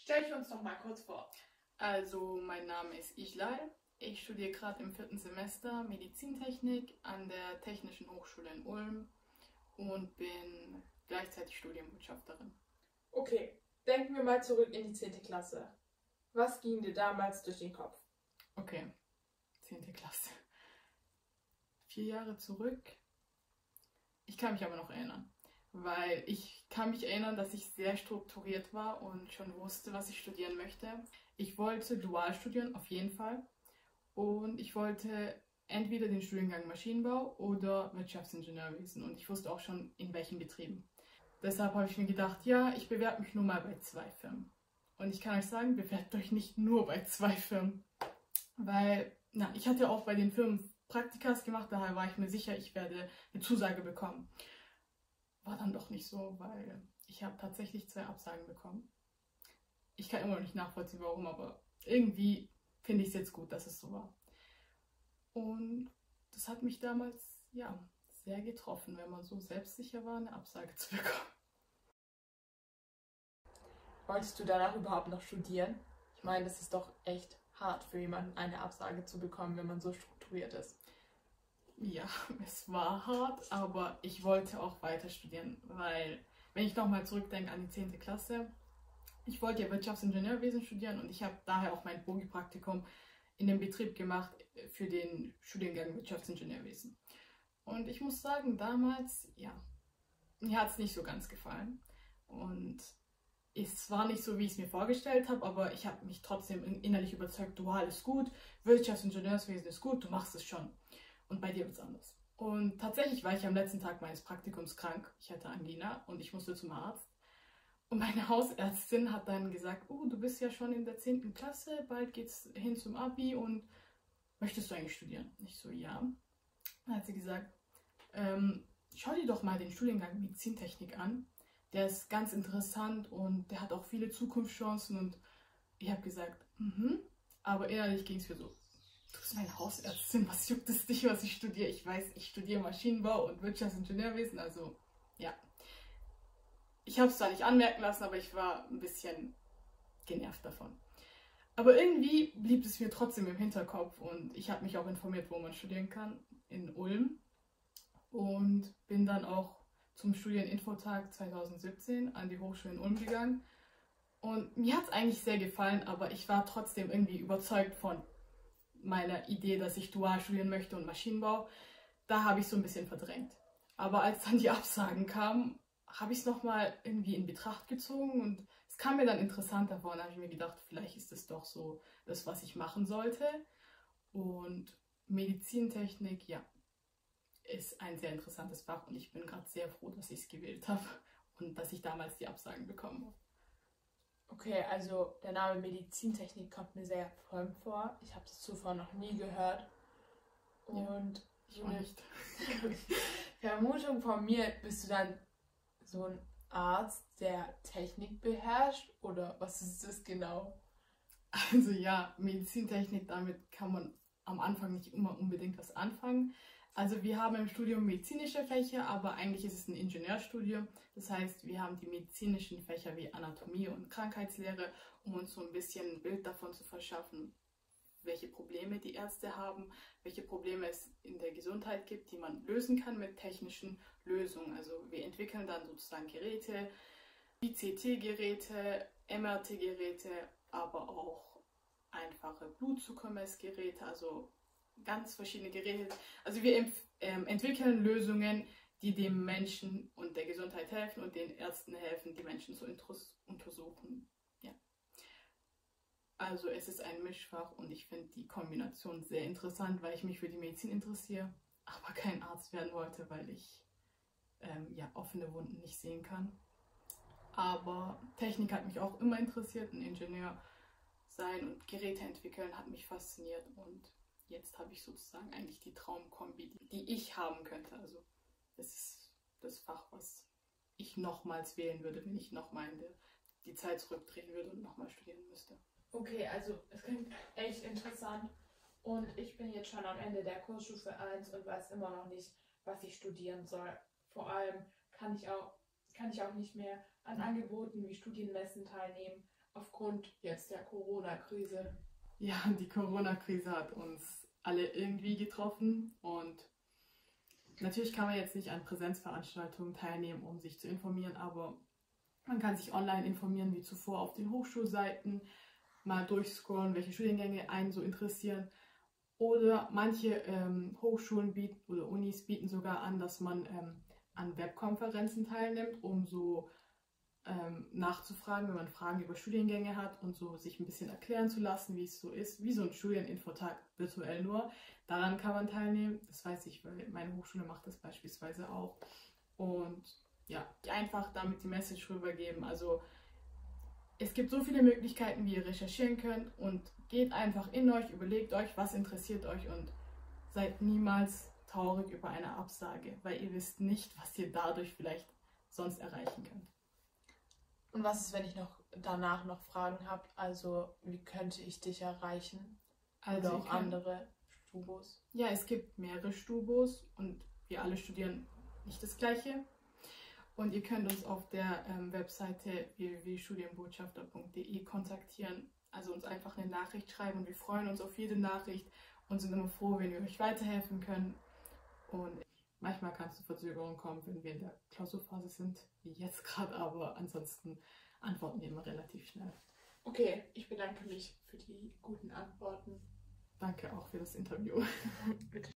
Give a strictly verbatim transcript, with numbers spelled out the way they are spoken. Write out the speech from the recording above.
Stell dich uns doch mal kurz vor. Also, mein Name ist Ijlal. Ich studiere gerade im vierten Semester Medizintechnik an der Technischen Hochschule in Ulm und bin gleichzeitig Studienbotschafterin. Okay, denken wir mal zurück in die zehnte Klasse. Was ging dir damals durch den Kopf? Okay, zehnte Klasse. Vier Jahre zurück. Ich kann mich aber noch erinnern, weil ich kann mich erinnern, dass ich sehr strukturiert war und schon wusste, was ich studieren möchte. Ich wollte dual studieren, auf jeden Fall. Und ich wollte entweder den Studiengang Maschinenbau oder Wirtschaftsingenieurwesen. Und ich wusste auch schon, in welchen Betrieben. Deshalb habe ich mir gedacht, ja, ich bewerbe mich nur mal bei zwei Firmen. Und ich kann euch sagen, bewerbt euch nicht nur bei zwei Firmen. Weil, na, ich hatte auch bei den Firmen Praktikas gemacht, daher war ich mir sicher, ich werde eine Zusage bekommen. War dann doch nicht so, weil ich habe tatsächlich zwei Absagen bekommen. Ich kann immer noch nicht nachvollziehen, warum, aber irgendwie finde ich es jetzt gut, dass es so war. Und das hat mich damals, ja, sehr getroffen, wenn man so selbstsicher war, eine Absage zu bekommen. Wolltest du danach überhaupt noch studieren? Ich meine, das ist doch echt hart für jemanden, eine Absage zu bekommen, wenn man so strukturiert ist. Ja, es war hart, aber ich wollte auch weiter studieren, weil, wenn ich nochmal zurückdenke an die zehnte Klasse, ich wollte ja Wirtschaftsingenieurwesen studieren und ich habe daher auch mein Bogi-Praktikum in dem Betrieb gemacht für den Studiengang Wirtschaftsingenieurwesen. Und ich muss sagen, damals, ja, mir hat es nicht so ganz gefallen. Und es war nicht so, wie ich es mir vorgestellt habe, aber ich habe mich trotzdem innerlich überzeugt, dual ist gut, Wirtschaftsingenieurswesen ist gut, du machst es schon. Und bei dir wird es anders. Und tatsächlich war ich am letzten Tag meines Praktikums krank. Ich hatte Angina und ich musste zum Arzt. Und meine Hausärztin hat dann gesagt, oh, du bist ja schon in der zehnten Klasse, bald geht's hin zum Abi und möchtest du eigentlich studieren? Ich so, ja. Dann hat sie gesagt, ähm, schau dir doch mal den Studiengang Medizintechnik an. Der ist ganz interessant und der hat auch viele Zukunftschancen. Und ich habe gesagt, mhm. Aber innerlich ging es mir so, du bist meine Hausärztin, was juckt es dich, was ich studiere? Ich weiß, ich studiere Maschinenbau und Wirtschaftsingenieurwesen, also ja. Ich habe es zwar nicht anmerken lassen, aber ich war ein bisschen genervt davon. Aber irgendwie blieb es mir trotzdem im Hinterkopf und ich habe mich auch informiert, wo man studieren kann, in Ulm. Und bin dann auch zum Studieninfotag zweitausendsiebzehn an die Hochschule in Ulm gegangen. Und mir hat es eigentlich sehr gefallen, aber ich war trotzdem irgendwie überzeugt von meiner Idee, dass ich dual studieren möchte und Maschinenbau. Da habe ich so ein bisschen verdrängt. Aber als dann die Absagen kamen, habe ich es nochmal irgendwie in Betracht gezogen und es kam mir dann interessanter vor. Und da habe ich mir gedacht, vielleicht ist es doch so das, was ich machen sollte. Und Medizintechnik, ja, ist ein sehr interessantes Fach und ich bin gerade sehr froh, dass ich es gewählt habe und dass ich damals die Absagen bekommen habe. Okay, also der Name Medizintechnik kommt mir sehr fremd vor. Ich habe das zuvor noch nie gehört. Und Ja, ich so auch eine nicht. Vermutung von mir, bist du dann so ein Arzt, der Technik beherrscht? Oder was ist das genau? Also ja, Medizintechnik, damit kann man am Anfang nicht immer unbedingt was anfangen. Also wir haben im Studium medizinische Fächer, aber eigentlich ist es ein Ingenieurstudium. Das heißt, wir haben die medizinischen Fächer wie Anatomie und Krankheitslehre, um uns so ein bisschen ein Bild davon zu verschaffen, welche Probleme die Ärzte haben, welche Probleme es in der Gesundheit gibt, die man lösen kann mit technischen Lösungen. Also wir entwickeln dann sozusagen Geräte, wie C T-Geräte, M R T-Geräte, aber auch einfache Blutzuckermessgeräte, also ganz verschiedene Geräte. Also wir ähm, entwickeln Lösungen, die dem Menschen und der Gesundheit helfen und den Ärzten helfen, die Menschen zu untersuchen. Ja. Also es ist ein Mischfach und ich finde die Kombination sehr interessant, weil ich mich für die Medizin interessiere, aber kein Arzt werden wollte, weil ich ähm, ja, offene Wunden nicht sehen kann. Aber Technik hat mich auch immer interessiert, ein Ingenieur sein und Geräte entwickeln hat mich fasziniert und jetzt habe ich sozusagen eigentlich die Traumkombi, die ich haben könnte. Also das ist das Fach, was ich nochmals wählen würde, wenn ich nochmal in der, die Zeit zurückdrehen würde und nochmal studieren müsste. Okay, also es klingt echt interessant und ich bin jetzt schon am Ende der Kursstufe eins und weiß immer noch nicht, was ich studieren soll. Vor allem kann ich auch, kann ich auch nicht mehr an Angeboten wie Studienmessen teilnehmen aufgrund jetzt der Corona-Krise? Ja, die Corona-Krise hat uns alle irgendwie getroffen und natürlich kann man jetzt nicht an Präsenzveranstaltungen teilnehmen, um sich zu informieren, aber man kann sich online informieren wie zuvor auf den Hochschulseiten, mal durchscrollen, welche Studiengänge einen so interessieren. Oder manche ähm, Hochschulen bieten oder Unis bieten sogar an, dass man ähm, an Webkonferenzen teilnimmt, um so ähm, nachzufragen, wenn man Fragen über Studiengänge hat und so sich ein bisschen erklären zu lassen, wie es so ist, wie so ein Studieninfotag virtuell nur. Daran kann man teilnehmen, das weiß ich, weil meine Hochschule macht das beispielsweise auch. Und ja, einfach damit die Message rübergeben. Also es gibt so viele Möglichkeiten, wie ihr recherchieren könnt und geht einfach in euch, überlegt euch, was interessiert euch und seid niemals traurig über eine Absage, weil ihr wisst nicht, was ihr dadurch vielleicht sonst erreichen könnt. Und was ist, wenn ich noch danach noch Fragen habe? Also wie könnte ich dich erreichen? Also Oder auch ihr könnt- andere Stubos? Ja, es gibt mehrere Stubos und wir alle studieren nicht das Gleiche. Und ihr könnt uns auf der ähm, Webseite w w w punkt studienbotschafter punkt d e kontaktieren, also uns einfach eine Nachricht schreiben und wir freuen uns auf jede Nachricht und sind immer froh, wenn wir euch weiterhelfen können. Und manchmal kann es zu Verzögerungen kommen, wenn wir in der Klausurphase sind, wie jetzt gerade, aber ansonsten antworten wir immer relativ schnell. Okay, ich bedanke mich für die guten Antworten. Danke auch für das Interview. Bitte.